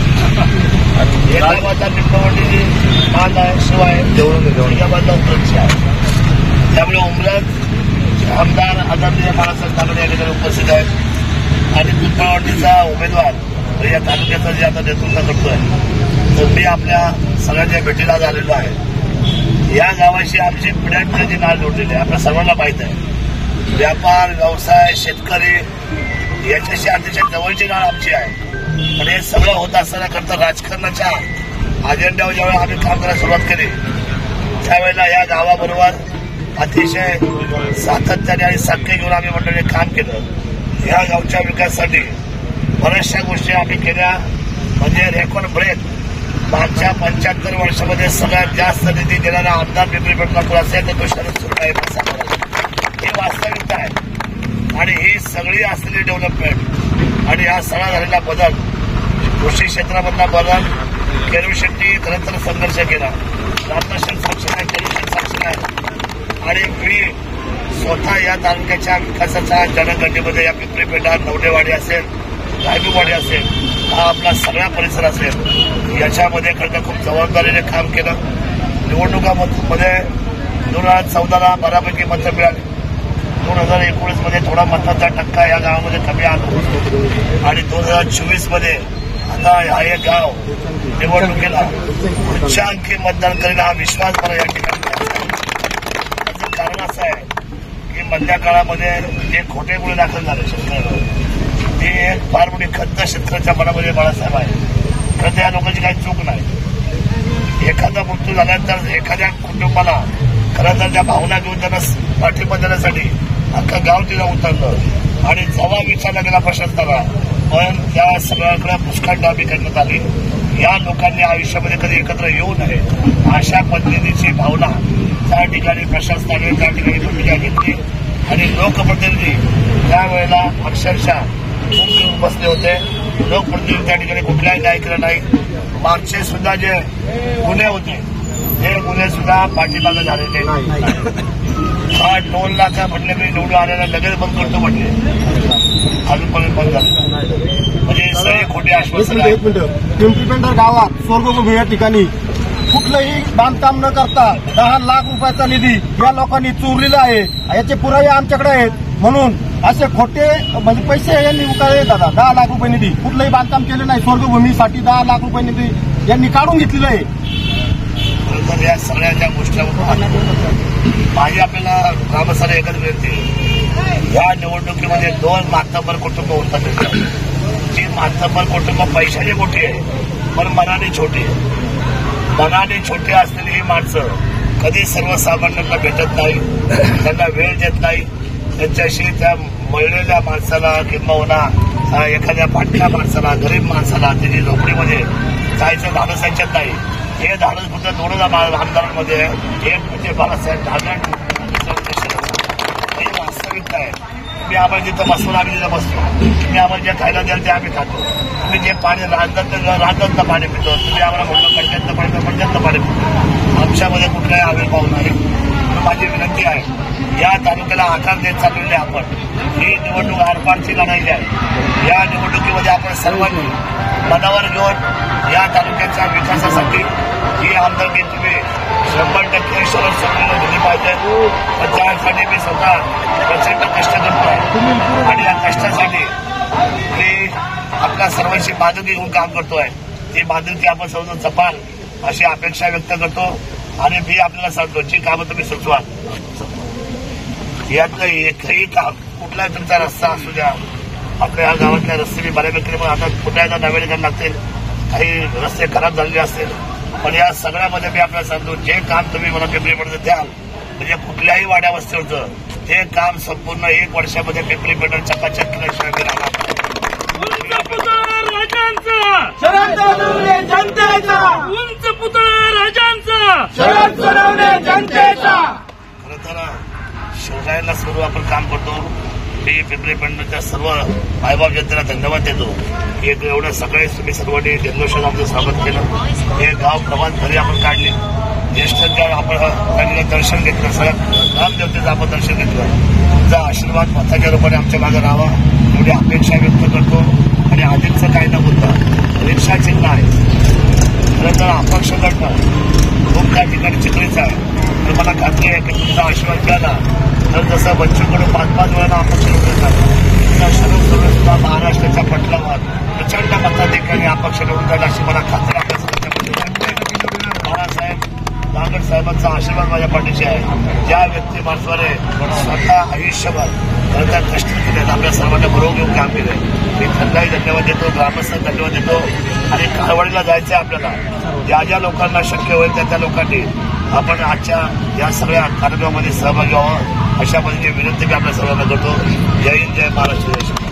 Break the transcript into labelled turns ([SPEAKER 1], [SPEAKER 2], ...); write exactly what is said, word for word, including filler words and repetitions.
[SPEAKER 1] एका बाजूला पिंपळवाडी बांध आहे, शिव आहे, एका बाजूला उमरतची आहे. त्यामुळे उमरत आमदार आदरणीय बाळासाहेब ठाकरे या ठिकाणी उपस्थित आहेत आणि पिंपळवाडीचा उमेदवार या तालुक्याचं जे आता नेतृत्व करतोय तर मी आपल्या सगळ्यांच्या भेटीला झालेलो आहे. या गावाशी आमची पिढ्यानपिढ्याची नाळ जोडलेली आहे. आपल्या सर्वांना माहीत आहे व्यापार व्यवसाय शेतकरी याच्याशी अतिशय जवळची नाळ आमची आहे. पण हे सगळं होत असताना करता राजकारणाच्या अजेंड्यावर ज्यावेळेला आम्ही काम करायला सुरुवात केली त्यावेळेला या गावाबरोबर अतिशय सातत्याने आणि साख्य घेऊन आम्ही मंडळी काम केलं. या गावच्या विकासासाठी बऱ्याचशा गोष्टी आम्ही केल्या. म्हणजे रेकॉर्ड ब्रेक मागच्या पंच्याहत्तर वर्षामध्ये सगळ्यात जास्त निधी देणारा आमदार पिंपरी चिंचवड असेल तर तो शरद सोनवणे ही वास्तविकता आहे. आणि ही सगळी असलेली डेव्हलपमेंट आणि हा सगळा झालेला बदल कृषी क्षेत्रामधला बदल केळू शेट्टी खरं तर संघर्ष केला. रामनाथन साक्षी आहे, केळू शेट्टी साक्षी आहे आणि मी स्वतः या तालुक्याच्या विकासाच्या जनगणनेमध्ये या पिंपरी पेठा नवडेवाडी असेल गायबीवाडी असेल हा आपला सगळा परिसर असेल याच्यामध्ये खरं खूप जबाबदारीने काम केलं. निवडणुकामध्ये दोन हजार चौदाला बऱ्यापैकी मतं मिळाली. दोन हजार एकोणीस मध्ये थोडा मतांचा टक्का या गावामध्ये कमी आला आणि दोन हजार चोवीस मध्ये आता हा एक गाव निवडणुकीला उच्च अंकी मतदान करेल हा विश्वास मला या ठिकाणी त्याचं कारण असं आहे की मधल्या काळामध्ये जे खोटे गुन्हे दाखल झाले शेतकऱ्यांवर ती एक फार मोठी खंत शेतकऱ्याच्या मनामध्ये बाळासाहेब आहे. खरं त्या लोकांची काही चूक नाही. एखादा मृत्यू झाल्यानंतर एखाद्या कुटुंबाला खरं तर त्या भावना घेऊन त्यांना पाठिंबा देण्यासाठी अख्खा गाव तिला उतरलं आणि जवा विचारला गेला प्रशासनाला पण त्या सगळ्याकडे पुष्कळ दाबी करण्यात आली. या लोकांनी आयुष्यामध्ये कधी एकत्र येऊ नये अशा पद्धतीची भावना त्या ठिकाणी प्रशासनाने त्या ठिकाणी भूमिका घेतली आणि लोकप्रतिनिधी त्यावेळेला अक्षरशः खूप घेऊन बसले होते. लोकप्रतिनिधी त्या ठिकाणी कुठल्याही न्याय केला नाही. मागचे सुद्धा जे गुन्हे होते ते गुन्हे सुद्धा पाठीमागे झालेले नाही. हा दोन लाख म्हटले मी निवडून आलेला लगेच बंद करतो म्हटले अजूनपर्यंत बंद झालं. म्हणजे सगळे खोटे आश्वासन.
[SPEAKER 2] एक मिनिट पिंपरी पेंढा गावात स्वर्गभूमी या ठिकाणी कुठलंही बांधकाम न करता दहा लाख रुपयाचा निधी या लोकांनी चोरलेला आहे. याचे पुरावे आमच्याकडे आहेत. म्हणून असे खोटे म्हणजे पैसे यांनी उकाळले दादा दहा लाख रुपये निधी कुठलंही बांधकाम केलं नाही. स्वर्गभूमीसाठी दहा लाख रुपये निधी यांनी काढून घेतलेलं आहे.
[SPEAKER 1] तर या सगळ्या ज्या गोष्टीवर माझी आपल्याला ग्रामस्थांना एकच विनंती या निवडणुकीमध्ये दोन मातब्बर कुटुंब होतात. जी मातब्बर कुटुंब पैशाने मोठी आहे पण मनाने छोटी आहे. मनाने छोटी असलेली ही माणसं कधी सर्वसामान्यांना भेटत नाही, त्यांना वेळ देत नाही. त्यांच्याशी त्या मळलेल्या माणसाला किंबहुना एखाद्या फाटक्या माणसाला गरीब माणसाला तिने झोपडीमध्ये जायचं धाडस यांच्यात नाही. हे धाडस फक्त दोन आमदारांमध्ये एक म्हणजे बाळासाहेब ठाकरे ही वास्तविकता आहे. तुम्ही आम्हाला जिथं बसतो आम्ही तिथं बसतो. तुम्ही आम्हाला जे खायला द्याल ते आम्ही खातो. तुम्ही जे पाणी राहतात राहतातलं पाणी पितो. तुम्ही आम्हाला म्हटलं कंट्यातलं पाणी तर कंट्यातलं पाणी पितो. आमच्यामध्ये कुठलाही आविर्भाव नाही. माझी विनंती आहे या तालुक्याला आकार देत चाललेले आपण ही निवडणूक आरपारची लढाई आहे. या निवडणुकीमध्ये आपण सर्वांनी मनावर घेऊन या तालुक्याच्या विकासासाठी ही आमदारकी तुम्ही शंभर टक्के शरद सोनवणेला दिली पाहिजे. पण त्यासाठी मी स्वतः प्रचंड कष्ट करतो आहे आणि या कष्टासाठी मी आपल्या सर्वांची बांधिलकी घेऊन काम करतोय. ती बांधिलकी आपण सर्व जपाल अशी अपेक्षा व्यक्त करतो आणि मी आपल्याला सांगतो जी कामं तुम्ही सुचवा यातलं एकही काम कुठलाही तुमचा रस्ता असू द्या. आपल्या या गावातल्या रस्ते मी बऱ्यापैकी पण आता कुठल्या नव्याने करायला लागतील. काही रस्ते खराब झालेले असतील पण या सगळ्यामध्ये मी आपल्याला सांगतो जे काम तुम्ही मला पिंपरीपेंढा द्याल म्हणजे कुठल्याही वाड्या वस्तीवरचं ते काम संपूर्ण एक वर्षामध्ये पिंपरीपेंढा चकाचक केल्याशिवाय मी राहणार.
[SPEAKER 3] उंच पुतळा राजांचा
[SPEAKER 1] खरं तर शिवरायांना सर्व आपण काम करतो. मी पिंपरी पेंढाच्या सर्व मायबाप जनतेला धन्यवाद देतो. एक एवढं सगळे तुम्ही सर्वांनी जल्लोषात आमचं स्वागत केलं. हे गाव प्रभात घरी आपण काढले. ज्येष्ठांच्या आपण त्यांनी दर्शन घेतलं. सगळ्या ग्रामदेवतेचं आपण दर्शन घेतलं. तुमचा आशीर्वाद मताच्या रूपाने आमच्या मागे राहावा एवढी अपेक्षा व्यक्त करतो. आणि आधीचं काय न बोलता रिक्षा चिन्ह आहे खरं तर अपक्ष लढणं खूप त्या ठिकाणी चित्रीच आहे. तर मला खात्री आहे की तुमचा आशीर्वाद मिळाला तर जसं बच्चूकडून पाच पाच वेळाला अपक्ष निवडून जातो त्या शरद सोडून सुद्धा महाराष्ट्राच्या पटलावर प्रचंड मताधिकांनी अपक्ष निवडून जाईल अशी मला खात्री आपल्या सगळ्यामध्ये बाळासाहेब नागड साहेबांचा आशीर्वाद माझ्या पाठीशी आहे. ज्या व्यक्ती माणसाने स्वतः आयुष्यभर खरं तर कष्ट केले आपल्या सर्वांना बरोबर घेऊन काम केलंय. मी त्यांनाही धन्यवाद देतो, ग्रामस्थांना धन्यवाद देतो. आणि काळवडीला जायचं आहे आपल्याला. ज्या ज्या लोकांना शक्य होईल त्या त्या लोकांनी आपण आजच्या या सगळ्या कार्यक्रमामध्ये सहभागी व्हावं अशा पद्धतीची विनंती मी आपल्या सर्वांना करतो. जय हिंद, जय महाराष्ट्र.